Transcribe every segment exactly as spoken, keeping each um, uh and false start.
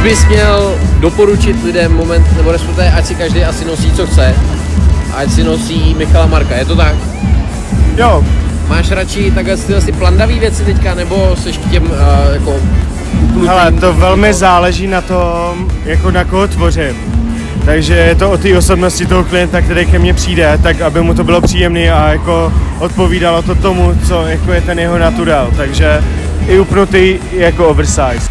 Kdybys měl doporučit lidem moment, nebo respektive, ať si každý asi nosí, co chce, ať si nosí Michala Marka, je to tak? Jo. Máš radši takhle ty asi plandavý věci teďka, nebo seš k těm uh, jako upnutým? Hele, to velmi záleží na tom, jako na koho tvořím. Takže je to o té osobnosti toho klienta, který ke mně přijde, tak aby mu to bylo příjemné a jako odpovídalo to tomu, co jako je ten jeho naturel. Takže i upnutý jako oversize.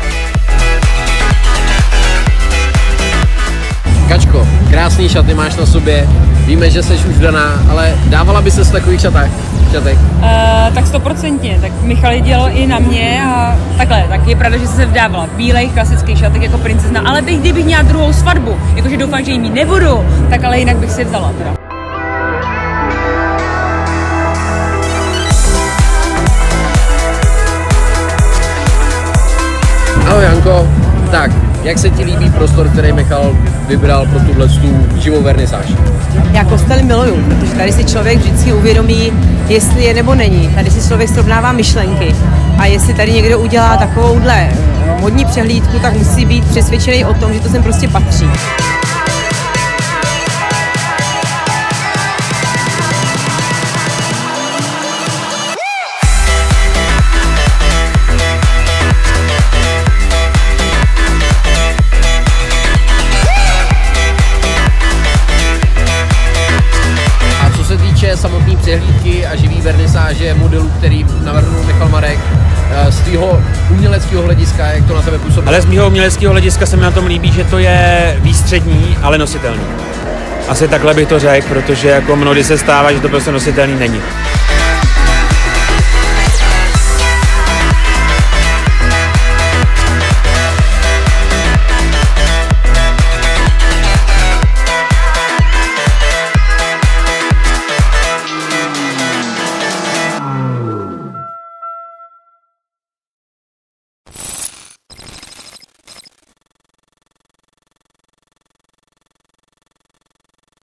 Kačko, krásný šaty máš na sobě, víme, že jsi už daná, ale dávala by ses v takových šatech? šatech? Uh, tak stoprocentně, tak Michal je dělal i na mě a takhle, tak je pravda, že jsem se vdávala v bílejch klasických šatech jako princezna, ale bych, kdybych měla druhou svatbu, jakože doufám, že jí mít nebudu, tak ale jinak bych si vzala teda. Ahoj Janko, tak jak se ti líbí prostor, který Michal vybral pro tuhle živou vernisáž? Já kostely miluju, protože tady si člověk vždycky uvědomí, jestli je nebo není. Tady si člověk srovnává myšlenky a jestli tady někdo udělá takovouhle modní přehlídku, tak musí být přesvědčený o tom, že to sem prostě patří. Samotné přehlídky a živý vernisáže modelů, který navrhnul Michal Marek, z tvýho uměleckého hlediska, jak to na tebe působí? Ale z mého uměleckého hlediska se mi na tom líbí, že to je výstřední, ale nositelný. Asi takhle bych to řekl, protože jako mnohdy se stává, že to prostě nositelný není.